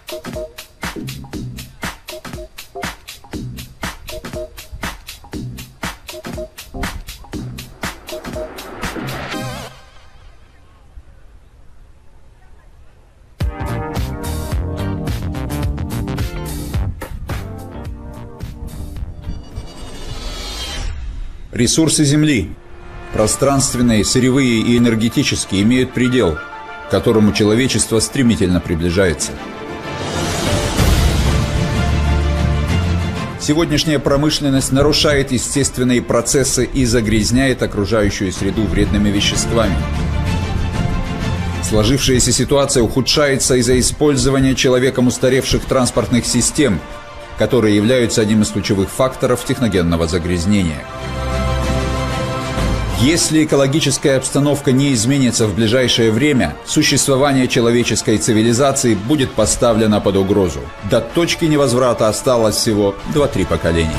Ресурсы Земли, пространственные, сырьевые и энергетические, имеют предел, к которому человечество стремительно приближается. Сегодняшняя промышленность нарушает естественные процессы и загрязняет окружающую среду вредными веществами. Сложившаяся ситуация ухудшается из-за использования человеком устаревших транспортных систем, которые являются одним из ключевых факторов техногенного загрязнения. Если экологическая обстановка не изменится в ближайшее время, существование человеческой цивилизации будет поставлено под угрозу. До точки невозврата осталось всего 2-3 поколения.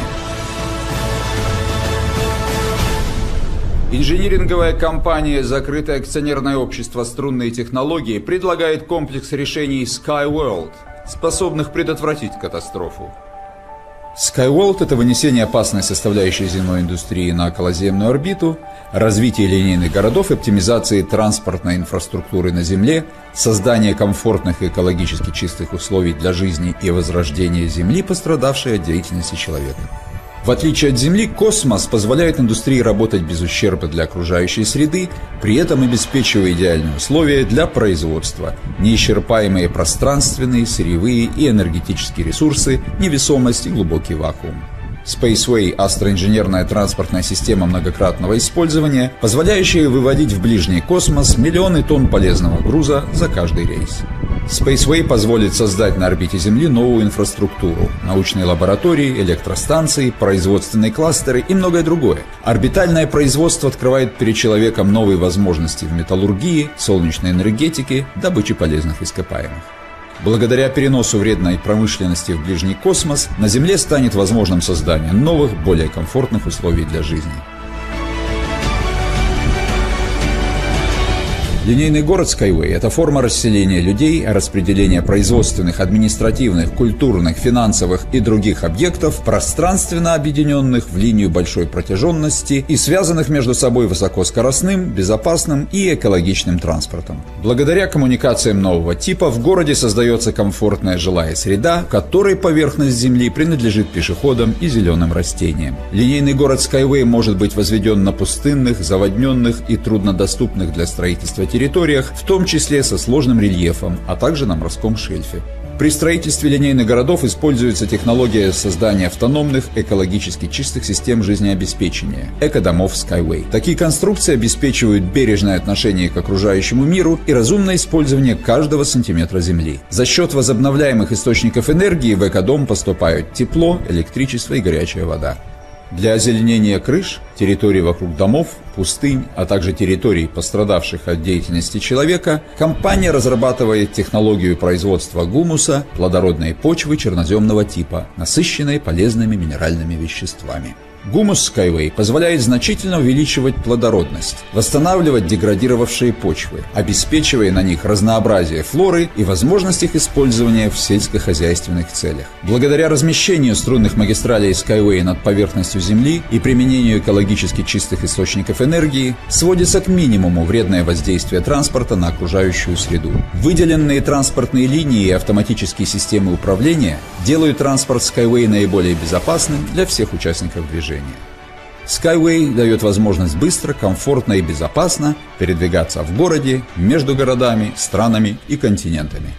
Инжиниринговая компания «Закрытое акционерное общество струнные технологии» предлагает комплекс решений SkyWorld, способных предотвратить катастрофу. SkyWorld – это вынесение опасной составляющей земной индустрии на околоземную орбиту, развитие линейных городов и оптимизации транспортной инфраструктуры на Земле, создание комфортных и экологически чистых условий для жизни и возрождение Земли, пострадавшей от деятельности человека. В отличие от Земли, космос позволяет индустрии работать без ущерба для окружающей среды, при этом обеспечивая идеальные условия для производства, неисчерпаемые пространственные, сырьевые и энергетические ресурсы, невесомость и глубокий вакуум. Spaceway – астроинженерная транспортная система многократного использования, позволяющая выводить в ближний космос миллионы тонн полезного груза за каждый рейс. Spaceway позволит создать на орбите Земли новую инфраструктуру – научные лаборатории, электростанции, производственные кластеры и многое другое. Орбитальное производство открывает перед человеком новые возможности в металлургии, солнечной энергетике, добыче полезных ископаемых. Благодаря переносу вредной промышленности в ближний космос на Земле станет возможным создание новых, более комфортных условий для жизни. Линейный город Skyway – это форма расселения людей, распределения производственных, административных, культурных, финансовых и других объектов, пространственно объединенных в линию большой протяженности и связанных между собой высокоскоростным, безопасным и экологичным транспортом. Благодаря коммуникациям нового типа в городе создается комфортная жилая среда, в которой поверхность Земли принадлежит пешеходам и зеленым растениям. Линейный город Skyway может быть возведен на пустынных, заводненных и труднодоступных для строительства территориях, в том числе со сложным рельефом, а также на морском шельфе. При строительстве линейных городов используется технология создания автономных, экологически чистых систем жизнеобеспечения – экодомов Skyway. Такие конструкции обеспечивают бережное отношение к окружающему миру и разумное использование каждого сантиметра земли. За счет возобновляемых источников энергии в экодом поступают тепло, электричество и горячая вода. Для озеленения крыш, территорий вокруг домов, пустынь, а также территорий, пострадавших от деятельности человека, компания разрабатывает технологию производства гумуса, плодородной почвы черноземного типа, насыщенной полезными минеральными веществами. Гумус Skyway позволяет значительно увеличивать плодородность, восстанавливать деградировавшие почвы, обеспечивая на них разнообразие флоры и возможность их использования в сельскохозяйственных целях. Благодаря размещению струнных магистралей Skyway над поверхностью Земли и применению экологически чистых источников энергии сводится к минимуму вредное воздействие транспорта на окружающую среду. Выделенные транспортные линии и автоматические системы управления делают транспорт Skyway наиболее безопасным для всех участников движения. Skyway дает возможность быстро, комфортно и безопасно передвигаться в городе, между городами, странами и континентами.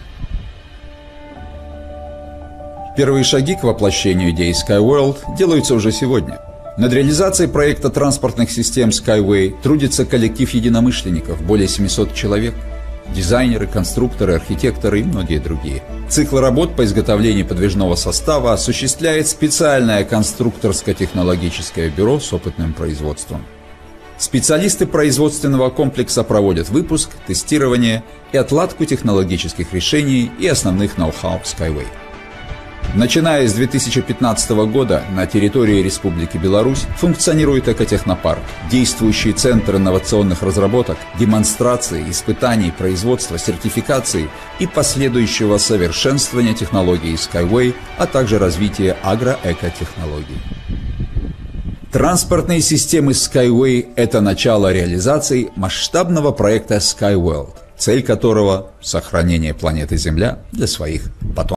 Первые шаги к воплощению идеи SkyWorld делаются уже сегодня. Над реализацией проекта транспортных систем Skyway трудится коллектив единомышленников, более 700 человек. Дизайнеры, конструкторы, архитекторы и многие другие. Цикл работ по изготовлению подвижного состава осуществляет специальное конструкторско-технологическое бюро с опытным производством. Специалисты производственного комплекса проводят выпуск, тестирование и отладку технологических решений и основных ноу-хау Skyway. Начиная с 2015 года на территории Республики Беларусь функционирует экотехнопарк, действующий центр инновационных разработок, демонстрации, испытаний, производства, сертификации и последующего совершенствования технологий Skyway, а также развития агроэкотехнологий. Транспортные системы Skyway – это начало реализации масштабного проекта SkyWorld, цель которого – сохранение планеты Земля для своих потомков.